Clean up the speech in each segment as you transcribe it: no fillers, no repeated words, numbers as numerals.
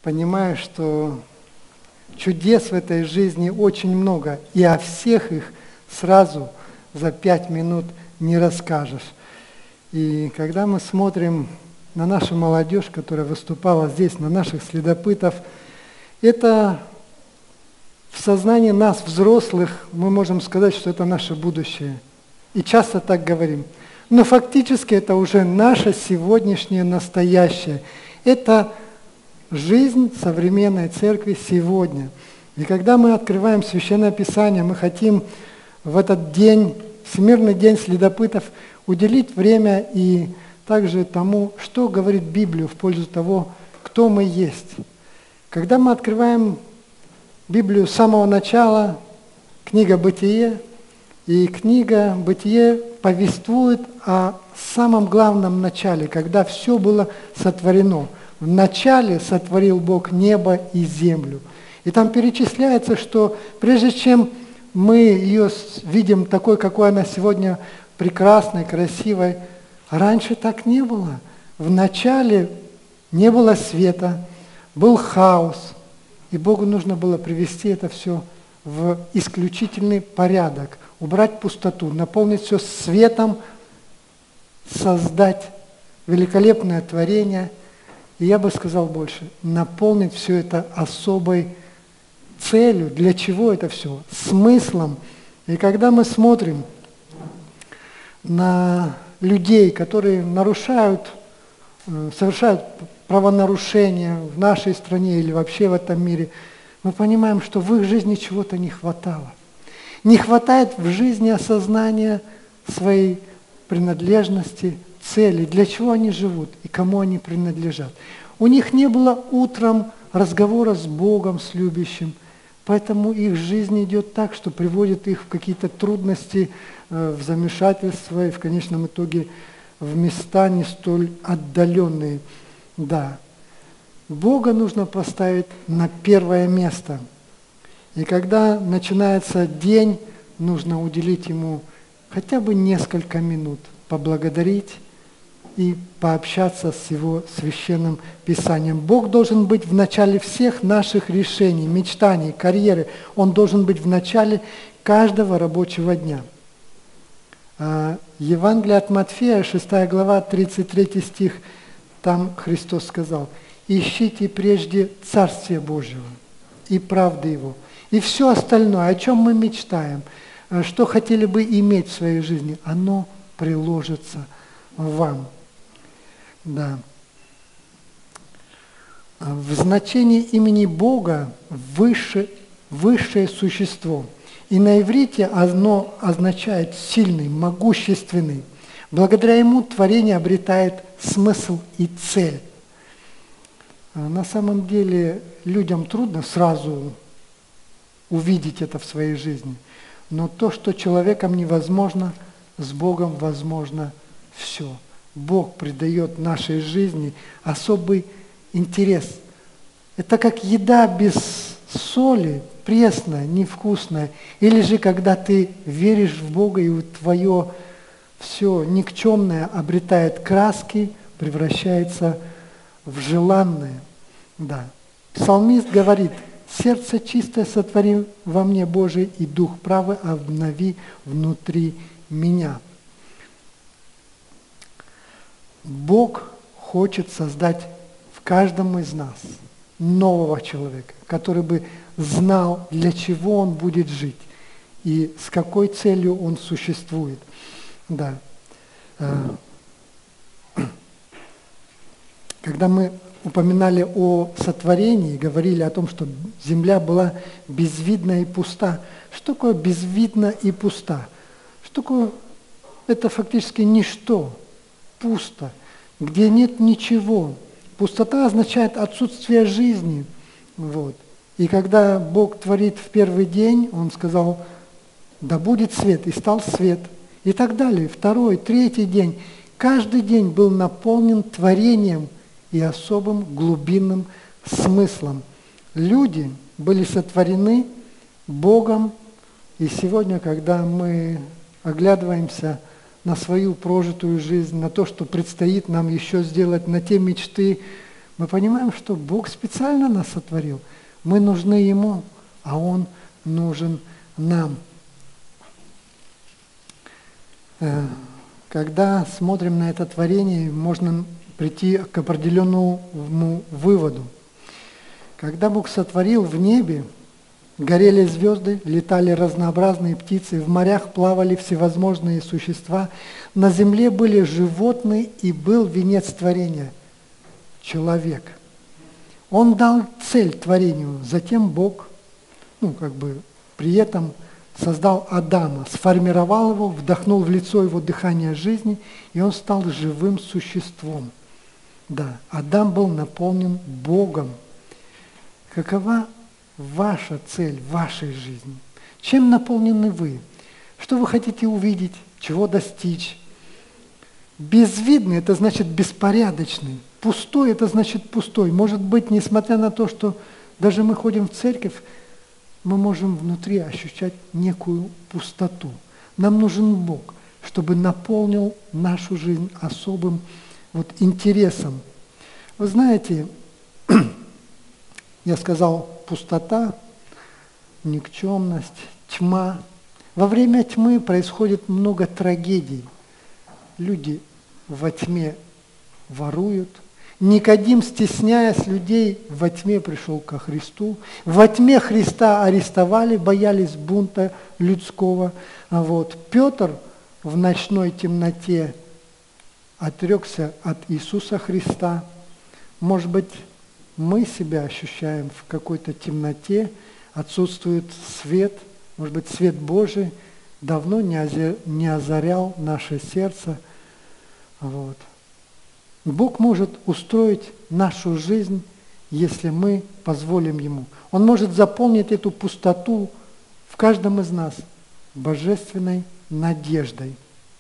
понимаю, что чудес в этой жизни очень много, и о всех их сразу за 5 минут не расскажешь. И когда мы смотрим на нашу молодежь, которая выступала здесь, на наших следопытов, это в сознании нас, взрослых, мы можем сказать, что это наше будущее. И часто так говорим. Но фактически это уже наше сегодняшнее настоящее. Это жизнь современной церкви сегодня. И когда мы открываем Священное Писание, мы хотим в этот день, Всемирный день следопытов, уделить время и также тому, что говорит Библия в пользу того, кто мы есть. Когда мы открываем Библию с самого начала, книга «Бытие», и книга «Бытие» повествует о самом главном начале, когда все было сотворено. В начале сотворил Бог небо и землю. И там перечисляется, что прежде чем мы ее видим такой, какой она сегодня прекрасной, красивой, раньше так не было. В начале не было света, был хаос, и Богу нужно было привести это все в исключительный порядок, убрать пустоту, наполнить все светом, создать великолепное творение. И я бы сказал больше, наполнить все это особой целью. Для чего это все? Смыслом. И когда мы смотрим на людей, которые совершают правонарушения в нашей стране или вообще в этом мире, мы понимаем, что в их жизни чего-то не хватало. Не хватает в жизни осознания своей принадлежности, цели, для чего они живут и кому они принадлежат. У них не было утром разговора с Богом, с любящим, поэтому их жизнь идет так, что приводит их в какие-то трудности, в замешательство и в конечном итоге в места не столь отдаленные. Да, Бога нужно поставить на первое место. И когда начинается день, нужно уделить Ему хотя бы несколько минут, поблагодарить и пообщаться с Его Священным Писанием. Бог должен быть в начале всех наших решений, мечтаний, карьеры. Он должен быть в начале каждого рабочего дня. Евангелие от Матфея, 6 глава, 33 стих, там Христос сказал: «Ищите прежде Царствие Божьего и правды Его, и все остальное, о чем мы мечтаем, что хотели бы иметь в своей жизни, оно приложится вам». Да. В значении имени Бога высшее существо. И на иврите оно означает сильный, могущественный. Благодаря ему творение обретает смысл и цель. На самом деле людям трудно сразу увидеть это в своей жизни. Но то, что человеком невозможно, с Богом возможно все. Бог придает нашей жизни особый интерес. Это как еда без соли, пресная, невкусная. Или же когда ты веришь в Бога, и твое все никчемное обретает краски, превращается в желанное. Да. Псалмист говорит: «Сердце чистое сотвори во мне, Божий, и дух правый обнови внутри меня». Бог хочет создать в каждом из нас нового человека, который бы знал, для чего он будет жить и с какой целью он существует. Да. Когда мы упоминали о сотворении, говорили о том, что земля была безвидна и пуста. Что такое безвидна и пуста? Что такое? Это фактически ничто, пусто, где нет ничего. Пустота означает отсутствие жизни. Вот. И когда Бог творит в первый день, Он сказал: «Да будет свет», и стал свет. И так далее. Второй, третий день. Каждый день был наполнен творением и особым глубинным смыслом. Люди были сотворены Богом, и сегодня, когда мы оглядываемся на свою прожитую жизнь, на то, что предстоит нам еще сделать, на те мечты, Мы понимаем, что Бог специально нас сотворил. Мы нужны Ему, а Он нужен нам. Когда смотрим на это творение, можно прийти к определенному выводу. Когда Бог сотворил в небе, горели звезды, летали разнообразные птицы, в морях плавали всевозможные существа, на земле были животные, и был венец творения – человек. Он дал цель творению, затем Бог, при этом создал Адама, сформировал его, вдохнул в лицо его дыхание жизни, и он стал живым существом. Да, Адам был наполнен Богом. Какова ваша цель в вашей жизни? Чем наполнены вы? Что вы хотите увидеть? Чего достичь? Безвидный – это значит беспорядочный. Пустой – это значит пустой. Может быть, несмотря на то, что даже мы ходим в церковь, мы можем внутри ощущать некую пустоту. Нам нужен Бог, чтобы наполнил нашу жизнь особым интересом. Вы знаете, я сказал пустота, никчемность, тьма. Во время тьмы происходит много трагедий. Люди во тьме воруют. Никодим, стесняясь людей, во тьме пришел ко Христу. Во тьме Христа арестовали, боялись бунта людского. Петр в ночной темноте отрекся от Иисуса Христа. Может быть, мы себя ощущаем в какой-то темноте, отсутствует свет, может быть, свет Божий давно не озарял наше сердце. Бог может устроить нашу жизнь, если мы позволим Ему. Он может заполнить эту пустоту в каждом из нас божественной надеждой.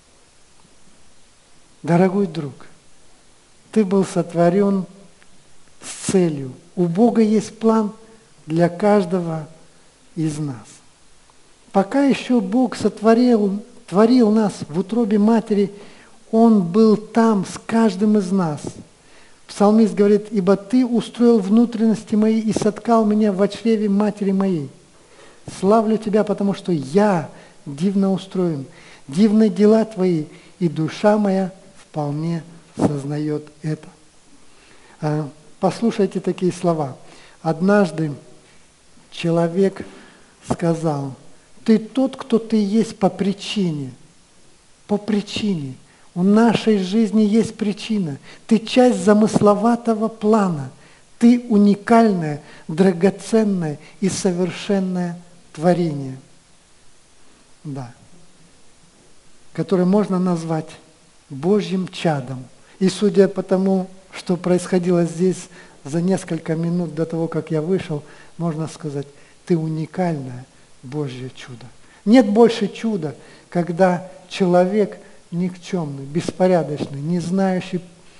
Дорогой друг, ты был сотворен с целью. У Бога есть план для каждого из нас. Пока еще Бог творил нас в утробе матери, Он был там с каждым из нас. Псалмист говорит: «Ибо Ты устроил внутренности мои и соткал меня в чреве матери моей. Славлю Тебя, потому что я дивно устроен, дивны дела Твои, и душа моя вполне сознает это». Послушайте такие слова. Однажды человек сказал: «Ты тот, кто ты есть по причине». По причине. У нашей жизни есть причина. Ты часть замысловатого плана. Ты уникальное, драгоценное и совершенное творение. Да. Которое можно назвать Божьим чадом. И судя по тому, что происходило здесь за несколько минут до того, как я вышел, можно сказать: ты уникальное Божье чудо. Нет больше чуда, когда человек никчемный, беспорядочный, не знающий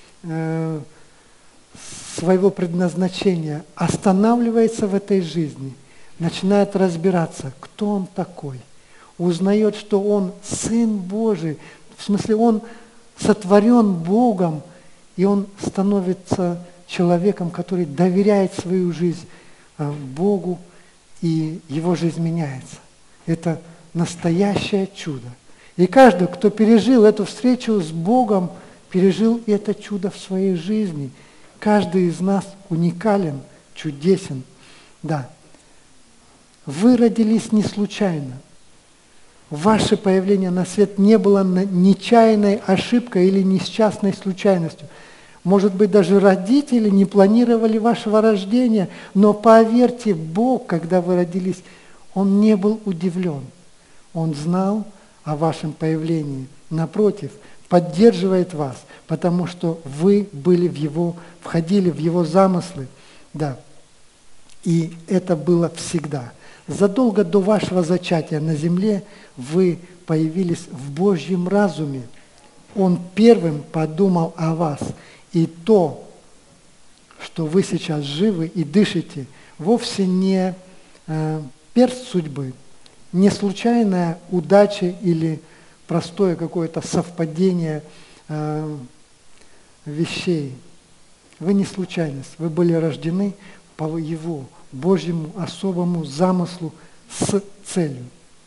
своего предназначения, останавливается в этой жизни, начинает разбираться, кто он такой, узнает, что он Сын Божий, в смысле он сотворен Богом, и он становится человеком, который доверяет свою жизнь Богу, и его жизнь меняется. Это настоящее чудо. И каждый, кто пережил эту встречу с Богом, пережил это чудо в своей жизни. Каждый из нас уникален, чудесен. Да. Вы родились не случайно. Ваше появление на свет не было нечаянной ошибкой или несчастной случайностью. Может быть, даже родители не планировали вашего рождения, но поверьте, Бог, когда вы родились, Он не был удивлен. Он знал о вашем появлении. Напротив, поддерживает вас, потому что вы входили в Его замыслы. Да. И это было всегда. Задолго до вашего зачатия на земле вы появились в Божьем разуме. Он первым подумал о вас. И то, что вы сейчас живы и дышите, вовсе не перст судьбы, не случайная удача или простое какое-то совпадение вещей. Вы не случайность, вы были рождены по Его Божьему особому замыслу с целью.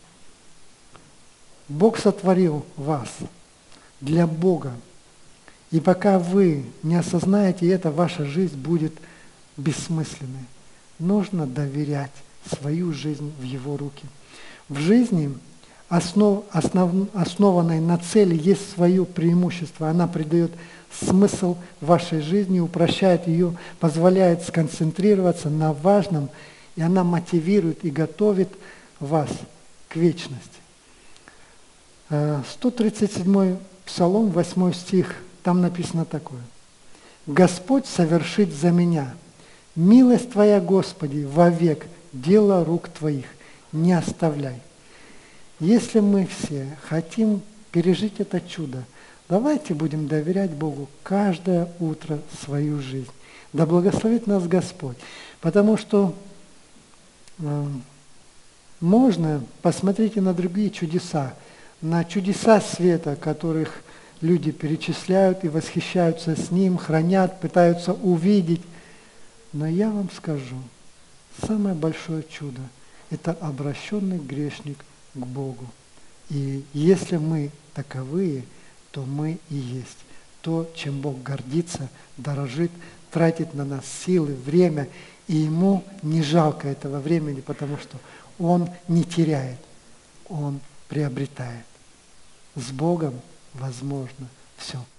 Бог сотворил вас для Бога. И пока вы не осознаете это, ваша жизнь будет бессмысленной. Нужно доверять свою жизнь в Его руки. В жизни, основанной на цели, есть свое преимущество. Она придает смысл вашей жизни, упрощает ее, позволяет сконцентрироваться на важном, и она мотивирует и готовит вас к вечности. 137-й Псалом, 8 стих, там написано такое. «Господь совершит за меня, милость Твоя, Господи, вовек, дело рук Твоих, не оставляй». Если мы все хотим пережить это чудо, давайте будем доверять Богу каждое утро свою жизнь. Да благословит нас Господь, потому что можно, посмотрите на другие чудеса, на чудеса света, которых люди перечисляют и восхищаются с ним, хранят, пытаются увидеть. Но я вам скажу, самое большое чудо – это обращенный грешник к Богу. И если мы таковые, то мы и есть то, чем Бог гордится, дорожит, тратит на нас силы, время, и Ему не жалко этого времени, потому что Он не теряет, Он приобретает. С Богом возможно все.